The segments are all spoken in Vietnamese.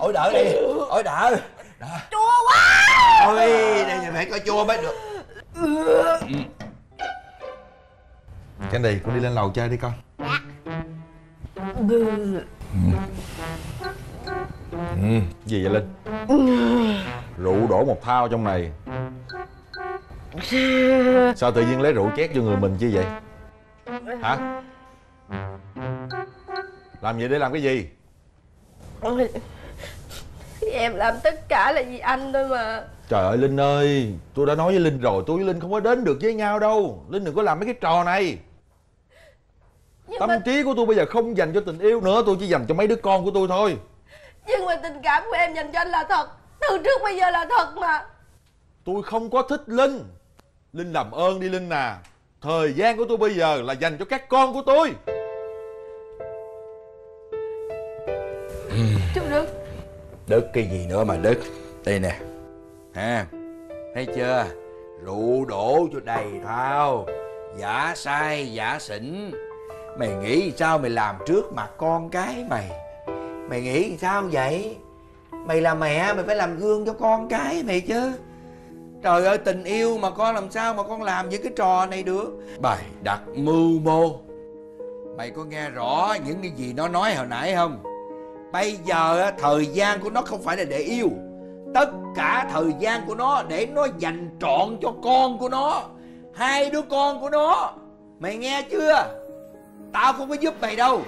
Ôi đỡ đi. Ôi đỡ. Chua quá. Ôi đây nhà mẹ coi chua mới được. Candy, con đi lên lầu chơi đi con. Dạ. Gì vậy Linh? Rượu đổ một thao trong này. Sao tự nhiên lấy rượu chét vô người mình chi vậy? Hả? Làm vậy để làm cái gì? Em làm tất cả là vì anh thôi mà. Trời ơi Linh ơi, tôi đã nói với Linh rồi, tôi với Linh không có đến được với nhau đâu. Linh đừng có làm mấy cái trò này. Tâm trí của tôi bây giờ không dành cho tình yêu nữa, tôi chỉ dành cho mấy đứa con của tôi thôi. Nhưng mà tình cảm của em dành cho anh là thật. Từ trước bây giờ là thật mà. Tôi không có thích Linh. Linh làm ơn đi Linh à. Thời gian của tôi bây giờ là dành cho các con của tôi. Chú Đức. Đức cái gì nữa mà Đức. Đây nè. Ha, thấy chưa? Rượu đổ cho đầy thao. Giả sai giả xỉn. Mày nghĩ sao mày làm trước mặt con cái mày? Mày nghĩ sao vậy? Mày là mẹ, mày phải làm gương cho con cái mày chứ. Trời ơi, tình yêu mà con làm sao mà con làm những cái trò này được? Bày đặt mưu mô. Mày có nghe rõ những cái gì nó nói hồi nãy không? Bây giờ thời gian của nó không phải là để yêu. Tất cả thời gian của nó để nó dành trọn cho con của nó. Hai đứa con của nó. Mày nghe chưa? Tao không có giúp mày đâu.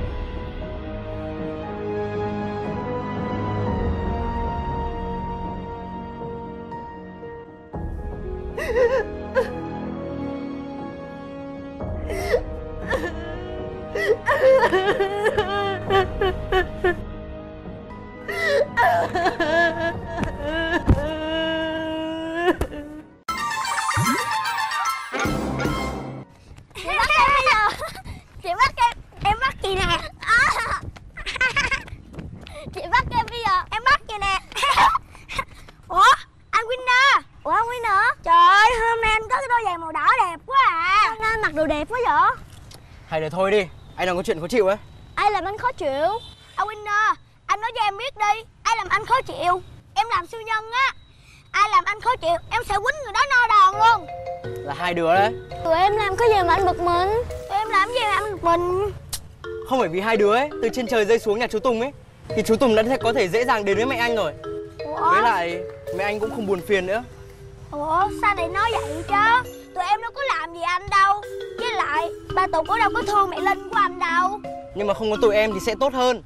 Chị bắt em bắt chị nè. Chị bắt em bây giờ, em bắt chị nè. Ủa anh Winner. Ủa anh Winner. Trời ơi hôm nay anh có cái đôi giày màu đỏ đẹp quá à. Hôm nay anh mặc đồ đẹp quá vậy. Hay để thôi đi, anh đang có chuyện khó chịu ấy. Ai làm anh khó chịu? Anh Winner, anh nói cho em biết đi. Ai làm anh khó chịu? Em làm siêu nhân á. Ai làm anh khó chịu em sẽ quýnh người đó no đòn luôn. Là hai đứa đấy. Tụi em làm cái gì mà anh bực mình? Tụi em làm cái gì mà anh bực mình? Không phải vì hai đứa ấy từ trên trời rơi xuống nhà chú Tùng ấy thì chú Tùng đã có thể dễ dàng đến với mẹ anh rồi. Ủa? Với lại mẹ anh cũng không buồn phiền nữa. Ủa sao lại nói vậy chứ? Tụi em đâu có làm gì anh đâu. Với lại ba Tùng cũng đâu có thương mẹ Linh của anh đâu. Nhưng mà không có tụi em thì sẽ tốt hơn.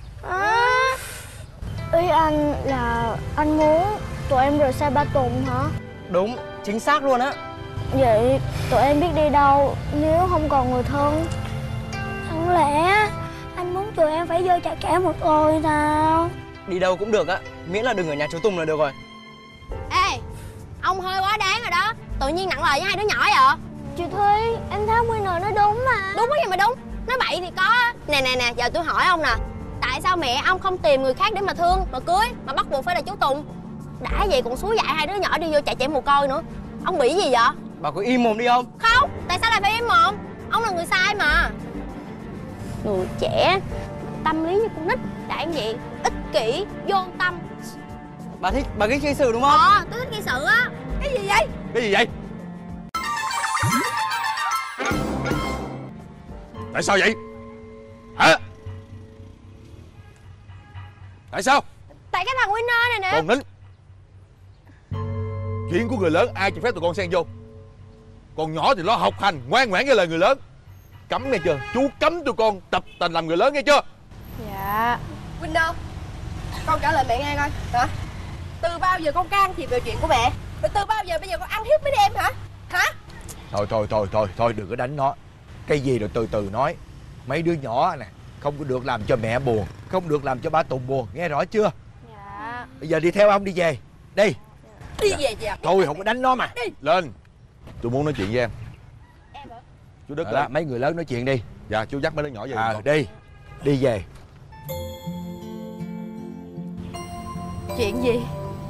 Ý anh là anh muốn tụi em rời xa ba Tùng hả? Đúng, chính xác luôn á. Vậy tụi em biết đi đâu nếu không còn người thân? Chẳng lẽ anh muốn tụi em phải vô trại trẻ một rồi sao? Đi đâu cũng được á, miễn là đừng ở nhà chú Tùng là được rồi. Ê, ông hơi quá đáng rồi đó. Tự nhiên nặng lời với hai đứa nhỏ vậy? Chị Thúy, em thấy Winner nói đúng mà. Đúng cái gì mà đúng, nói bậy thì có. Nè, giờ tôi hỏi ông nè. Tại sao mẹ ông không tìm người khác để mà thương, mà cưới, mà bắt buộc phải là chú Tùng? Đã vậy còn xúi dại hai đứa nhỏ đi vô trại trẻ mồ côi nữa. Ông bị gì vậy? Bà có im mồm đi không? Không, tại sao lại phải im mồm? Ông là người sai mà. Người trẻ, tâm lý như con nít, đạn gì, ích kỷ, vô tâm. Bà thích gây sự đúng không? Tôi thích gây sự á. Cái gì vậy? Cái gì vậy? Tại sao vậy? Hả? Tại sao? Tại cái thằng Winner này nè. Con nín. Chuyện của người lớn ai cho phép tụi con xen vô? Còn nhỏ thì lo học hành, ngoan ngoãn với lời người lớn. Cấm nghe chưa? Chú cấm tụi con tập tành làm người lớn nghe chưa? Dạ. Winner, con trả lời mẹ nghe coi. Hả? Từ bao giờ con can thiệp vào chuyện của mẹ? Rồi từ bao giờ bây giờ con ăn hiếp mấy đứa em hả? Hả? Thôi đừng có đánh nó. Cái gì rồi từ từ nói. Mấy đứa nhỏ nè không có được làm cho mẹ buồn, không được làm cho ba Tùng buồn, nghe rõ chưa? Dạ. Bây giờ đi theo ông đi về. Đi. Đi về chị ạ. Thôi không có đánh nó mà. Đi. Lên. Tôi muốn nói chuyện với em. Em hả? Chú Đức Đó, lên. mấy người lớn nói chuyện đi. Dạ chú dắt mấy đứa nhỏ về. Đi. Đi về. Chuyện gì?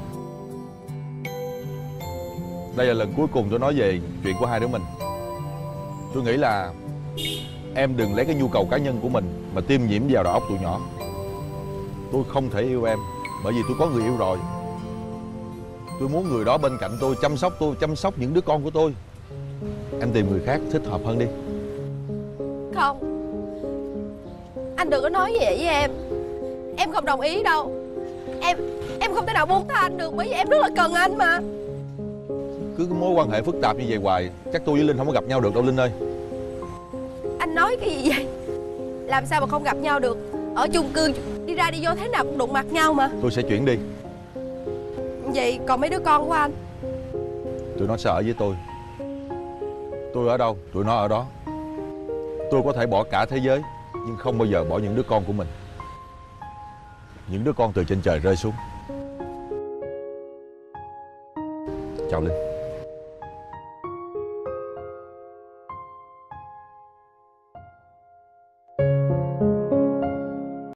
Đây là lần cuối cùng tôi nói về chuyện của hai đứa mình. Tôi nghĩ là em đừng lấy cái nhu cầu cá nhân của mình mà tiêm nhiễm vào đầu óc tụi nhỏ. Tôi không thể yêu em bởi vì tôi có người yêu rồi. Tôi muốn người đó bên cạnh tôi, chăm sóc những đứa con của tôi. Em tìm người khác thích hợp hơn đi. Không, anh đừng có nói vậy với em. Em không đồng ý đâu. Em không thể nào buông tha anh được, bởi vì em rất là cần anh mà. Cứ cái mối quan hệ phức tạp như vậy hoài, chắc tôi với Linh không có gặp nhau được đâu Linh ơi. Anh nói cái gì vậy? Làm sao mà không gặp nhau được? Ở chung cư đi ra đi vô thế nào cũng đụng mặt nhau mà. Tôi sẽ chuyển đi. Vậy còn mấy đứa con của anh? Tụi nó sẽ ở với tôi. Tôi ở đâu, tụi nó ở đó. Tôi có thể bỏ cả thế giới, nhưng không bao giờ bỏ những đứa con của mình. Những đứa con từ trên trời rơi xuống. Chào Linh.